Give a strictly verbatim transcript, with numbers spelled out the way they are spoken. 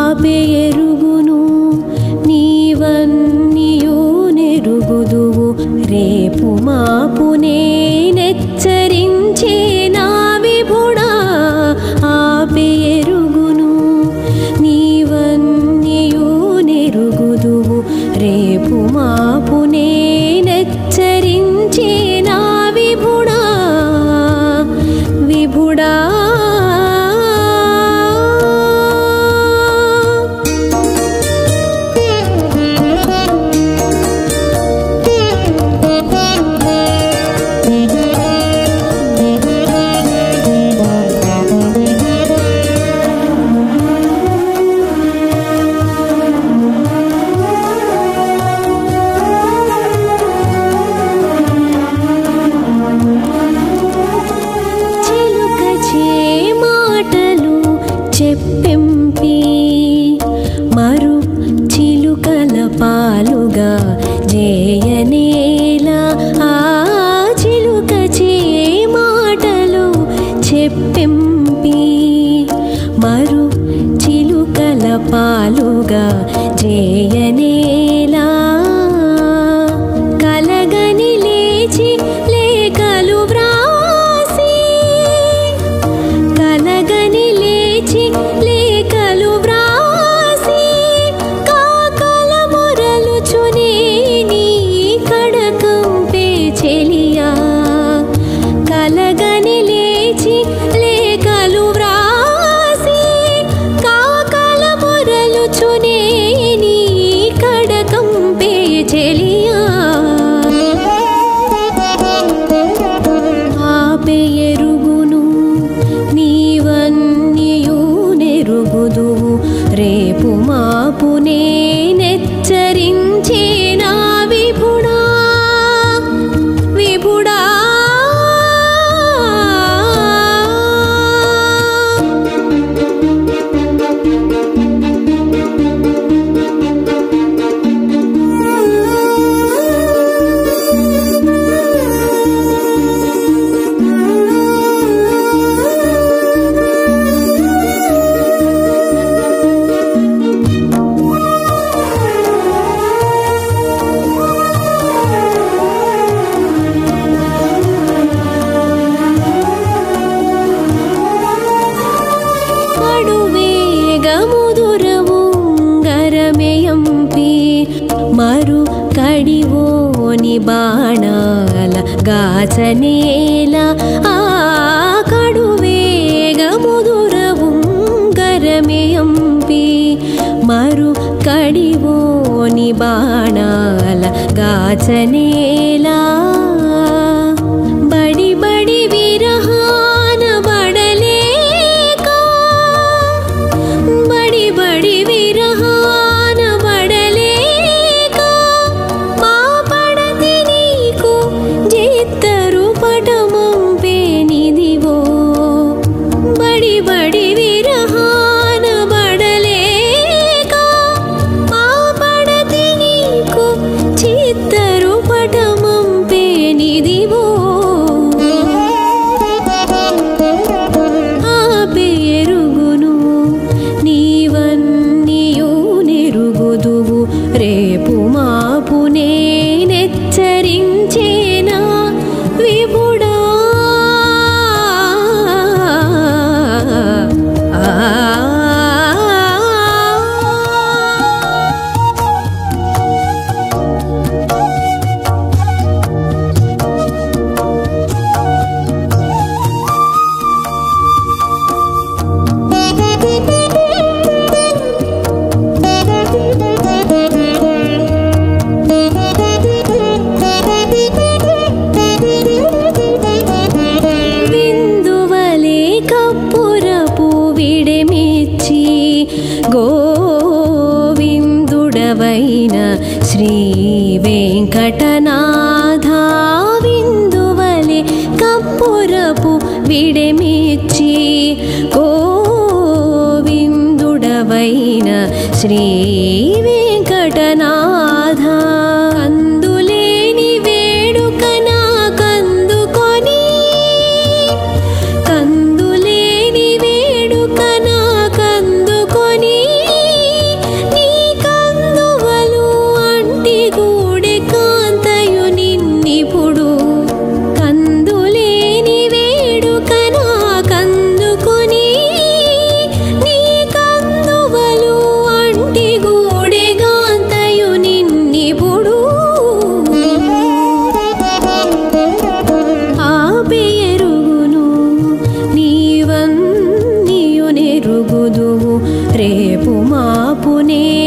ఆపే ఎరుగును నీవన్నియు నెరుగుదువు రేపు మాపు నేనెచ్చరించే నా విభుడా ఆపే ఎరుగును నీవన్నియు నెరుగుదువు రేపు మాపు నేనెచ్చరించే నా విభుడా విభుడా చెప్పెంపి మరు చిలుకల పాలుగా జేయనేలా ఆ చిలుక చే మాటలు చెప్పెంపి మరు చిలుకల పాలుగా జేయనేలా కలగని లేచి లేఖలు వ్రాసి కలగని లేఖలు వ్రాసి కాకల మొరలుచునే నీ కడకంపే చెలియా కలగని లేచి లేఖలు వ్రాసి కాకల మొరలుచునే నీ కడకంపే చెలియా ఆపే ఎరుగును నీవన్నియు నెరుగుదువు రేపు మాపు నేనెచ్చరించే నా విభుడా విభుడా మరు కడివోని బాణాల గాచనేలా ఆ కడువేగ ముదురవు గరమేయంపి మరు కడివోని బాణాల గాచనేలా బడి బడి విరహాన బడలేక బడి బడి విరహాన బడలేక మా పడతి నీకు జిత్తరు పటమంపే నిదివో బడి బడి విరహాన బడలేక మా పడతి నీకు చిత్తరు పటమంపే నిదివో ఆపే ఎరుగును నీవన్నియు నెరుగుదువు రేపు మాపు నేనెచ్చరించేనా విభుడా గోవిందుడవైన శ్రీ వెంకటనాథ విందువలే కప్పురపు విడెమిచ్చి గోవిందుడవైన శ్రీ వెంకటనాథ కందులేని వేడుక నాకందుకొని కందులేని వేడుక నాకందుకొని నే